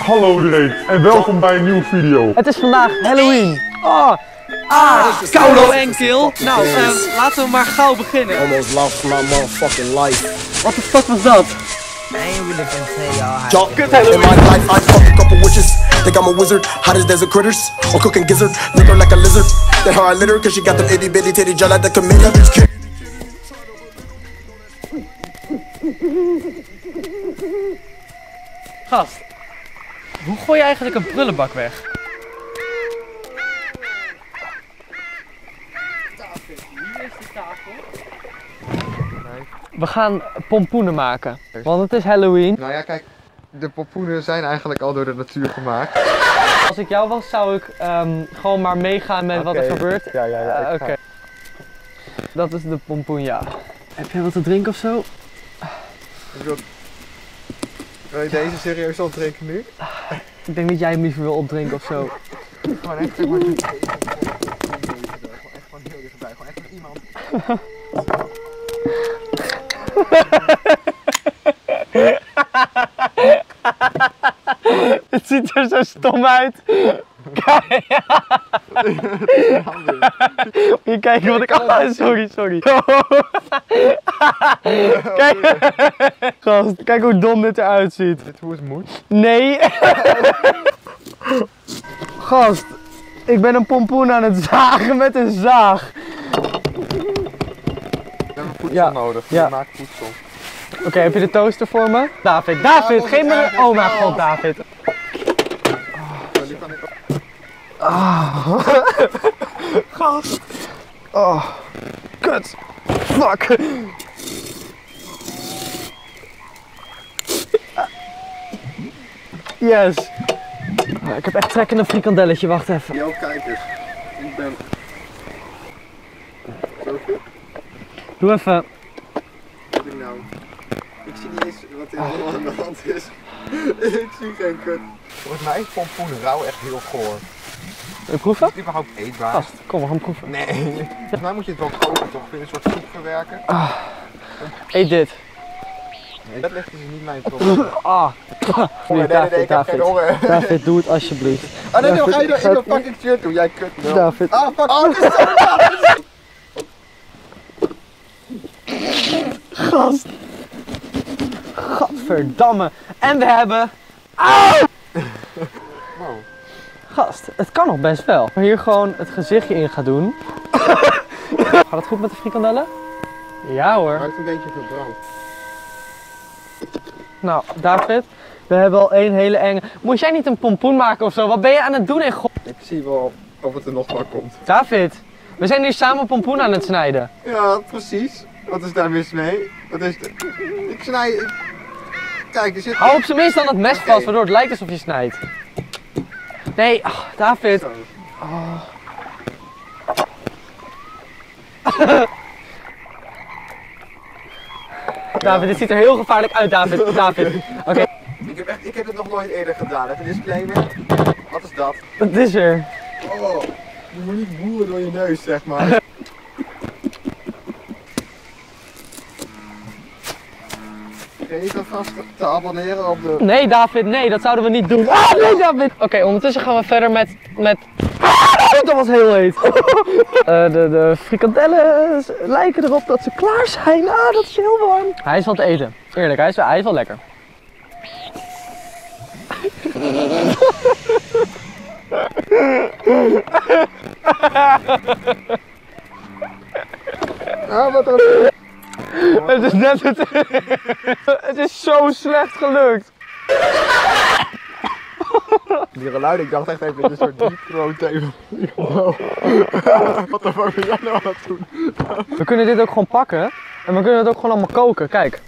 Hallo iedereen en welkom bij een nieuwe video. Het is vandaag Halloween. Koulo en Kil. Nou, laten we maar gauw beginnen. Almost lost my motherfucking life. Wat de fuck was dat? In my life, I fuck a couple witches. Think I'm a wizard, hot as desert critters. Or cooking gizzard, liquor like a lizard. Then how I litter, cause she got them itty bitty titty gel at the committee. Gast, hoe gooi je eigenlijk een prullenbak weg? Hier is de tafel. We gaan pompoenen maken, want het is Halloween. Nou ja, kijk, de pompoenen zijn eigenlijk al door de natuur gemaakt. Als ik jou was, zou ik gewoon maar meegaan met wat er gebeurt. Ja. Oké. Dat is de pompoen, ja. Heb jij wat te drinken of zo? Wil je deze serieus opdrinken nu? Ik denk dat jij hem liever wil opdrinken of zo. Gewoon echt, zeg maar, gewoon echt gewoon heel dichtbij, gewoon echt met iemand. Het ziet er zo stom uit. Kijk. Moet je kijken wat ik... Oh, sorry. Kijk. Gast, kijk hoe dom dit eruit ziet. Dit hoe het moet? Nee. Gast, ik ben een pompoen aan het zagen met een zaag. We hebben voedsel nodig. Ja. We maken voedsel. Oké, heb je de toaster voor me? David, geef me... Oh mijn god, David. Die kan ik ook. Gast. Oh, kut. Fuck. Yes. Ik heb echt trek in een frikandelletje, wacht even. Yo, kijkers. Ik ben... Zo goed? Doe even. Wat ik nou? Ik zie niet eens wat er allemaal aan de hand is. Ik zie geen kut. Volgens mij is pompoen rauw echt heel goor. Wil je proeven? Is het überhaupt eetbaar? Gast, kom, we gaan proeven. Nee. Volgens mij moet je het wel koken toch? In een soort soep verwerken. Eet dit. Nee, dat ligt dus niet mijn probleem. Nee, David, doe het alsjeblieft. Ah nee, dan ga je er in een fucking shirt doen. Jij kut wel. David. Ah fuck. Oh, dit is zo laat. Gast. Gadverdamme. En we hebben... Wow. Gast, het kan nog best wel. Als je hier gewoon het gezichtje in gaat doen. Gaat het goed met de frikandellen? Ja hoor. Maar het is een beetje verbrand. Nou, David, we hebben al één hele enge... Moest jij niet een pompoen maken of zo? Wat ben je aan het doen in god? Ik zie wel of het er nog wel komt. David, we zijn hier samen pompoen aan het snijden. Ja, precies. Wat is daar mis mee? Wat is het? Ik snij... Kijk, er zit... Hou op zijn minst dan het mes vast, waardoor het lijkt alsof je snijdt. Nee, David. Zo. David, dit ziet er heel gevaarlijk uit, David. Oké. Ik heb het nog nooit eerder gedaan. Even een disclaimer. Wat is dat? Wat is er? Oh, je moet niet boeren door je neus, zeg maar. Vergeet alvast te abonneren op de... Nee, David, nee, dat zouden we niet doen. Nee, David. Oké, ondertussen gaan we verder met... Dat was heel heet. De frikandellen lijken erop dat ze klaar zijn. Dat is heel warm. Hij is wel te eten. Eerlijk, hij is wel lekker. Ah, wat een... Het is net het... Het is zo slecht gelukt. Die geluiden, ik dacht echt even, dit is een soort deep throat thema. Wat de fuck ben jij nou aan het doen? We kunnen dit ook gewoon pakken. En we kunnen het ook gewoon allemaal koken, kijk.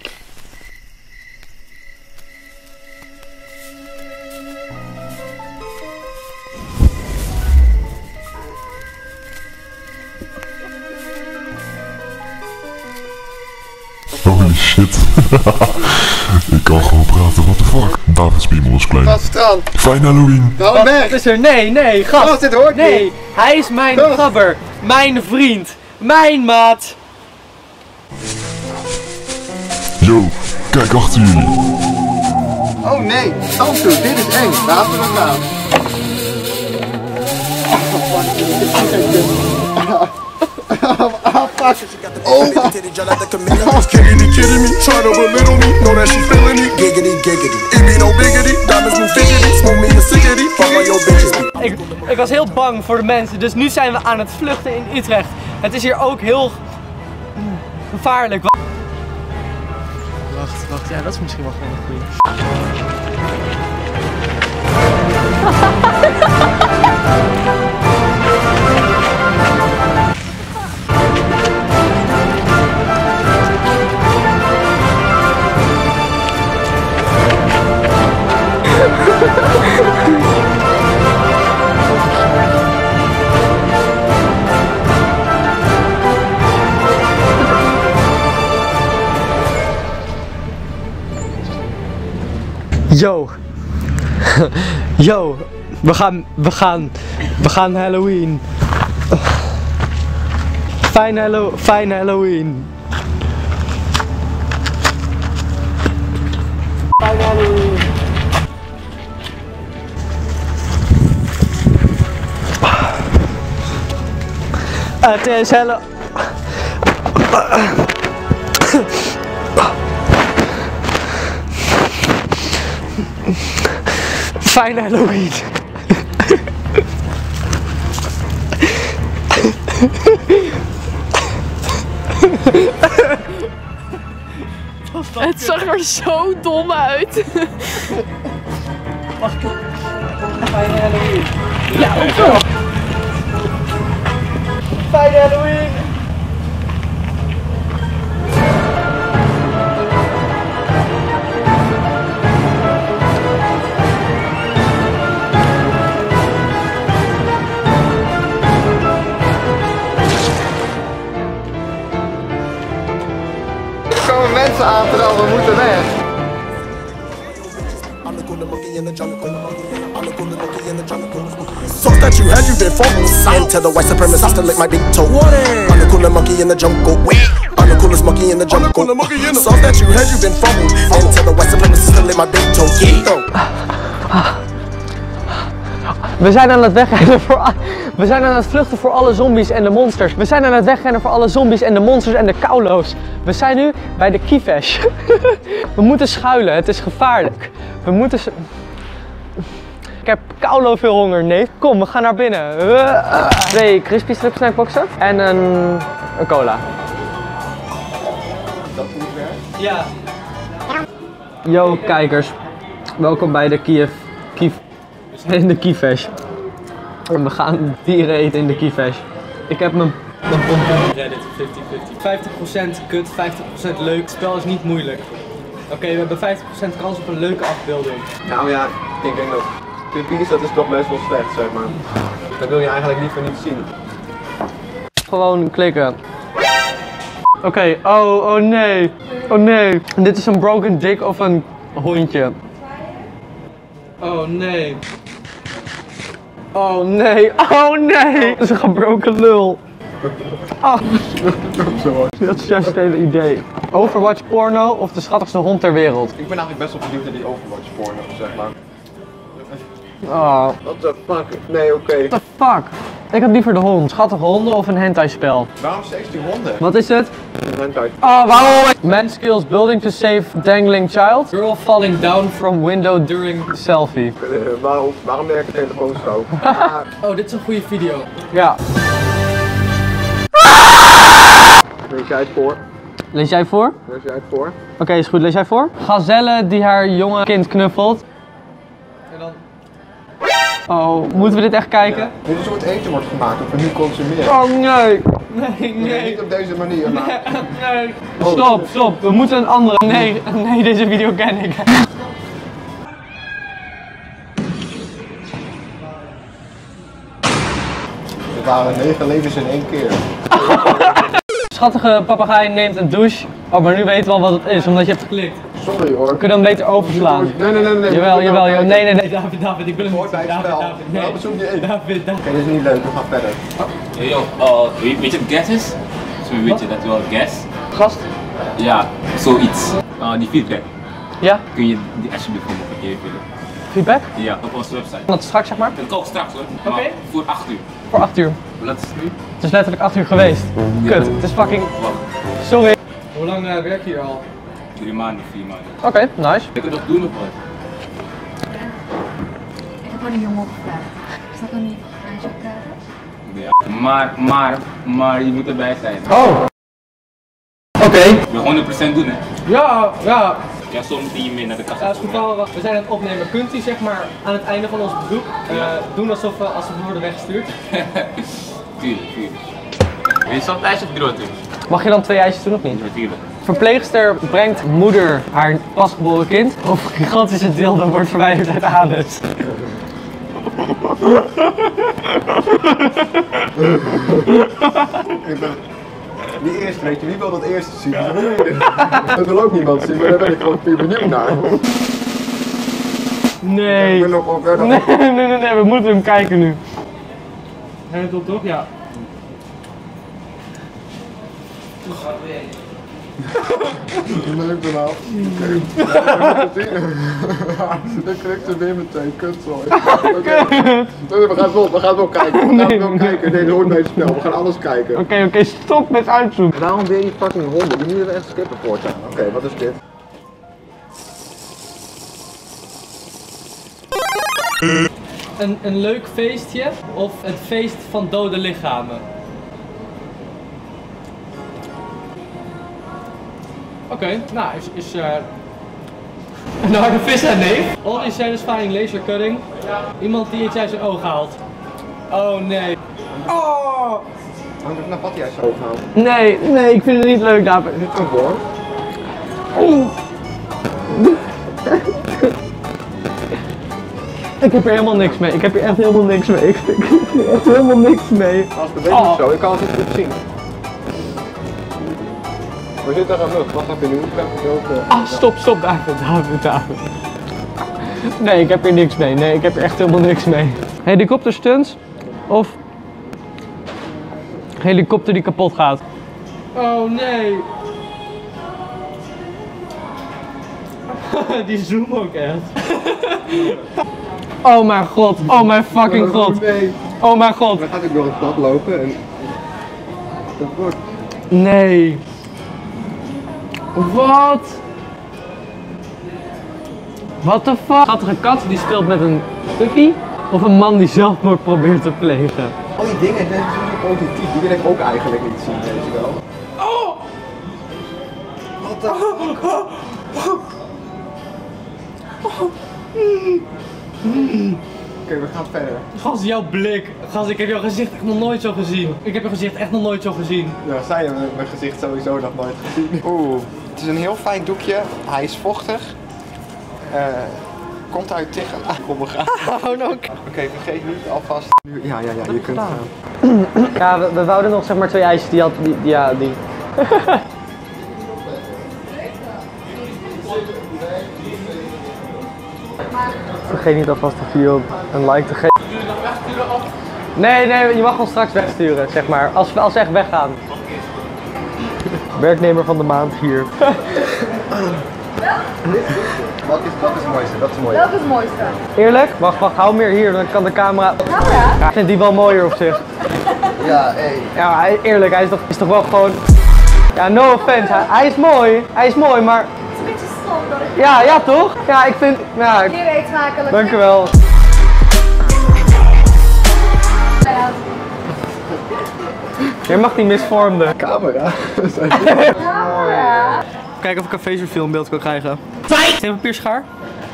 Holy shit. Ik kan gewoon praten, what the fuck. David Spiemel is klein. Gast, strand. Fijn Halloween. Nou, weg. Wat is er? Nee, gast. Gast, dit hoort Nee, niet. hij is mijn Gast. gabber. Mijn vriend. Mijn maat. Yo, kijk achter jullie. Oh nee, Sansu, dit is eng. Laten we dat gaan. Oh, kidding me, try to belittle me, know that she feeling it. Giggity, giggity, it be no biggity, diamonds move fidgety, smooth me a sickety, fuck all your bitches. Ik was heel bang voor de mensen, dus nu zijn we aan het vluchten in Utrecht. Het is hier ook heel gevaarlijk. Wacht, ja, dat is misschien wel gewoon een goeie. Yo, yo, we gaan Halloween. Fijn Halloween. Fijn Halloween. Het is Halloween. Fijn Halloween. Het zag er zo dom uit. Mag ik? Fijn Halloween. Ja, ook zo. Fijn Halloween. Er komen mensen aan terwijl we moeten weg. Thought that you had, you been focused. And tell the white supremacists to lick my big toe. I'm the coolest monkey in the jungle. I'm the coolest monkey in the jungle. Thought that you had, you been focused. And tell the white supremacists to lick my big toe. We zijn aan het wegrennen we zijn aan het vluchten voor alle zombies en de monsters. We zijn aan het wegrennen voor alle zombies en de monsters en de kaulo's. We zijn nu bij de Kievesh. We moeten schuilen, het is gevaarlijk. We moeten... Ik heb kaulo veel honger, nee. Kom, we gaan naar binnen. 2 crispy strip snackboxen en een cola. Dat moet werken. Ja. Yo kijkers, welkom bij de in de Kievesh. En we gaan dieren eten in de Kievesh. Ik heb mijn pompoen Reddit 50-50. 50% kut, 50% leuk. Het spel is niet moeilijk. Oké, we hebben 50% kans op een leuke afbeelding. Nou ja, ik denk dat Twin Peaks, dat is toch best wel slecht, zeg maar. Dat wil je eigenlijk liever niet zien. Gewoon klikken. Oké, oh nee. Oh nee. Dit is een broken dick of een hondje. Oh nee. Oh nee. Oh nee. Dat is een gebroken lul. Oh. Dat is juist het hele idee. Overwatch porno of de schattigste hond ter wereld? Ik ben eigenlijk best wel benieuwd naar die Overwatch porno, zeg maar. Oh. What the fuck? Nee, oké. What the fuck? Ik had liever de hond. Schattige honden of een hentai spel? Waarom steeds die honden? Wat is het? Een hentai. Oh, waarom? Man skills building to save dangling child. Girl falling down from window during selfie. Waarom werkt de telefoon zo? Oh, dit is een goede video. Ja. Lees jij het voor? Lees jij voor? Lees jij het voor? Oké, is goed. Lees jij voor? Gazelle die haar jonge kind knuffelt. En dan... Oh, moeten we dit echt kijken? Dit een soort eten wordt gemaakt of we nu consumeren. Oh nee. Nee, Nee, niet op deze manier, maar... Nee. Stop. We moeten een andere... Nee, deze video ken ik. Het waren 9 levens in 1 keer. Schattige papegaai neemt een douche. Oh, maar nu weten we al wat het is, omdat je hebt geklikt. Sorry hoor. We kunnen hem beter overslaan. Nee. Jawel. Nee. David, ik wil hem Hoort bij het spel. Nee. Waarom zoek je in? David. Oké, dit is niet leuk, we gaan verder. Yo, weet je wat gas is? Zo weet je dat wel gas? Gast? Ja, zoiets. Die feedback. Ja? Kun je die alsjeblieft voor me een keer vullen? Feedback? Ja, op onze website. Dat straks zeg maar? Dat kan ook straks hoor. Oké. Maar voor 8 uur. Voor 8 uur. Wat is het nu? Het is letterlijk 8 uur geweest. Kut, het is fucking... Wacht. Sorry. Hoe lang werk je hier al? 3 maanden, 4 maanden. Oké, nice. Ik kan nog doen of wat? Ik heb gewoon een jongen opgevraagd. Is dat dan niet aan je krijgen? Ja. Maar je moet erbij zijn. Oh. Oké. We 100% doen hè. Ja. Ja, zo moet je mee naar de kassa. Ja, toevallig, we zijn aan het opnemen. Kunt u zeg maar aan het einde van ons bezoek doen alsof we worden weggestuurd? Tuurlijk. Wil je zo'n ijsje of grote? Mag je dan 2 ijsjes doen of niet? Natuurlijk. Verpleegster brengt moeder haar pasgeboren kind of een gigantische dildo wordt verwijderd uit de anus. Die eerste, weet je, wie wil dat eerste zien? Dat wil ook niemand zien, maar daar ben ik gewoon puur benieuwd naar. Nee. Ik ben nog wel verder. Nee, we moeten hem kijken nu. Hij het op toch? Ja. Leuk verhaal. Dan krijg ik er weer meteen kutzooi. We gaan wel kijken. Nee, dat hoort mij snel. We gaan alles kijken. Oké, stop met uitzoeken. Waarom weer die fucking honden? Die moeten er echt skippen voor zijn. Oké, wat is dit? Een leuk feestje of het feest van dode lichamen? Oké, nou is een harde vis en neef. All is satisfying laser cutting. Iemand die iets uit zijn oog haalt. Oh nee. Oh! Hangt het naar wat jij zo gaan? Nee, ik vind het niet leuk, David. Dit kan voor. Ik heb er helemaal niks mee. Ik heb hier echt helemaal niks mee. Ik heb hier echt helemaal niks mee. Als het beweegt of zo, ik kan het niet goed zien. We zitten aan lucht. Wat heb je nu? Stop, David. Nee, ik heb hier niks mee. Nee, ik heb er echt helemaal niks mee. Helikopterstunts of helikopter die kapot gaat? Oh nee. Die zoom ook echt. Oh mijn god, oh mijn fucking god. Nee. Oh mijn god. Dan gaat ik door het pad lopen en... Dat wordt... Nee. Wat? What the fuck? Een schattige kat die speelt met een puppy of een man die zelfmoord probeert te plegen? Al die dingen, dat is zo positief. Die wil ik ook eigenlijk niet zien, weet je wel. Oh! Wat de... Oké, we gaan verder. Gast, jouw blik. Gast, ik heb jouw gezicht echt nog nooit zo gezien. Ik heb jouw gezicht echt nog nooit zo gezien. Ja, zij hebben mijn gezicht sowieso nog nooit gezien. Oeh, het is een heel fijn doekje. Hij is vochtig. Komt uit tegen... Kom, we gaan. Oh, no. Oké, vergeet niet alvast. Ja, je kunt gaan. Ja, we wouden nog zeg maar 2 ijsjes die had, die. Vergeet niet alvast de video een like te geven. Nee, je mag ons straks wegsturen, zeg maar. Als we echt weggaan. Werknemer van de maand hier. Wat is het mooiste? Dat is mooi. Welke is het mooiste? Eerlijk? Wacht, hou meer hier, dan kan de camera... Camera? Ja, ik vind die wel mooier op zich. Ja, hé. Ja, eerlijk, hij is toch wel gewoon... Ja, no offense, hij is mooi, maar... Het is een beetje stom dat ik... Ja, toch? Ja, ik vind... Ja, Je weet smakelijk. dankjewel. Jij mag die misvormde. Camera. Camera. Kijken of ik een facereveal in beeld kan krijgen. Geen papierschaar?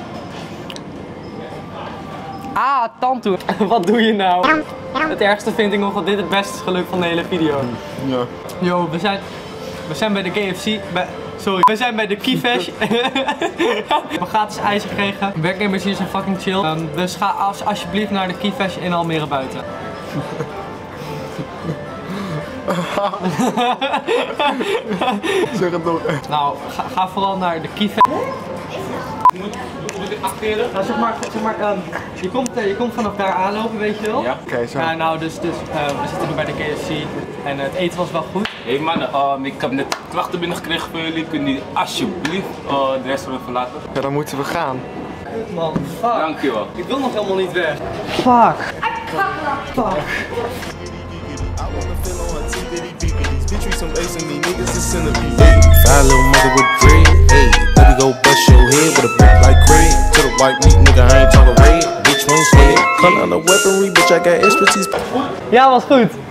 Ah, tandtoe. Wat doe je nou? Het ergste vind ik nog dat dit het beste is gelukt van de hele video. Ja. Yo, we zijn bij de KFC. We zijn bij de Keyfash. We hebben gratis ijs gekregen. De werknemers hier zijn fucking chill. Dus ga alsjeblieft naar de Keyfash in Almere buiten. Zeg het nog. Nou, ga vooral naar de Keyfash. acteren? Nou, zeg maar je komt vanaf daar aanlopen, weet je wel? Ja. Oké, zo. Ja, nou, dus we zitten nu bij de KFC en het eten was wel goed. Hé mannen, ik heb net klachten binnengekregen van jullie. Kunnen jullie alsjeblieft de restaurant verlaten? Ja, dan moeten we gaan. Man, fuck. Dankjewel. Ik wil nog helemaal niet weg. Fuck. Fine little mother with dread, hey, baby go bust your head with a brick like Craig. To the white meat nigga, I ain't talking red, bitch won't sweat. Come on the weaponry, bitch I got expertise. Ja, was goed.